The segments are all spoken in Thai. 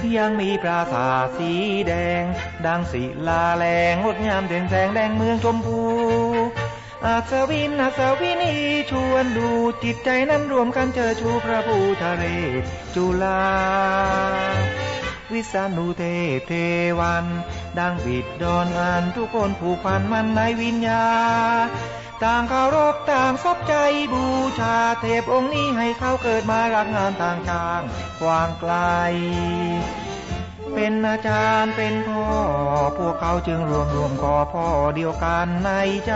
ยังมีปราสาทสีแดงดังศิลาแรงงดงามเด่นแสงแดงเมืองชมพูอัศวินอัศวินีชวนดูจิตใจนั้นรวมกันเชิดชูพระพุทธเรศจุฬาวิษณุเทพเทวันดังบิดดอนอันทุกคนผูกพันมันในวิญญาต่างเคารพต่างซบใจบูชาเทพองค์นี้ให้เขาเกิดมารักงานต่างช้างกว้างไกลเป็นอาจารย์เป็นพ่อพวกเขาจึงรวมก่อพ่อเดียวกันในใจ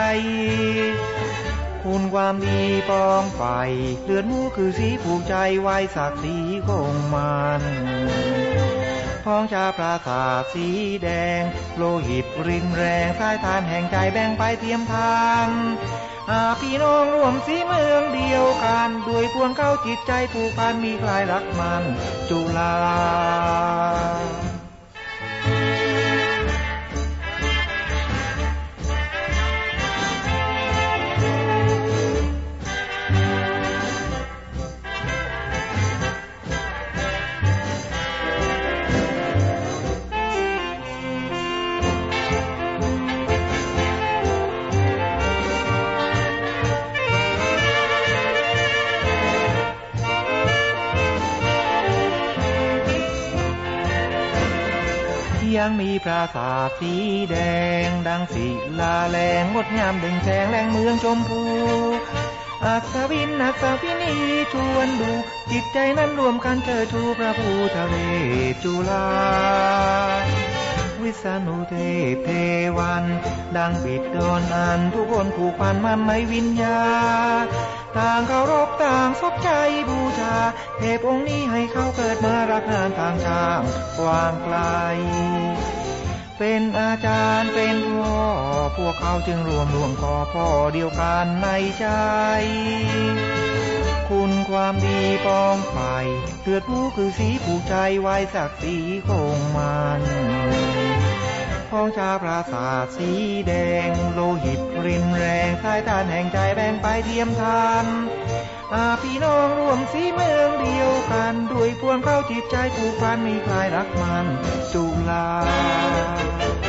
คุณความดีปองไฟเลือดหมูคือสีผูกใจไว้ศักดิ์ศรีคงมันพ้องชาปราสาทสีแดงโลหิตรินแรงสายทานแห่งใจแบ่งไปเทียมทานพี่น้องรวมสีเมืองเดียวกันด้วยพวงเข้าจิตใจผูกพันมีใครรักมันจุฬายังมีปราสาทสีแดงดังศิลาแรงงดงามเด่นแสงแรงเมืองชมพูอัศวินอัศวินีชวนดูจิตใจนั้นรวมกันเชิดชูพระพุทธเรศจุฬาวิษณุเทพเทวันดังบิดดอนอันทุกคนผูกพันมันในวิญญาต่างเคารพต่างซบใจบูชาเทพองค์นี้ให้เขาเกิดมารักงานทางช้างกว้างไกลเป็นอาจารย์เป็นพ่อพวกเขาจึงรวมก่อพ่อเดียวกันในใจคุณความดีปองไฟเลือดหมูคือสีผูกใจไว้ศักดิ์ศรีคงมันพ้องชาปราสาทสีแดงโลหิตรินแรงสายทานแห่งใจแบ่งไปเทียมทานพี่น้องรวมสีเมืองเดียวกันด้วยพวงเข้าจิตใจผูกพันมีใครรักมันจุฬา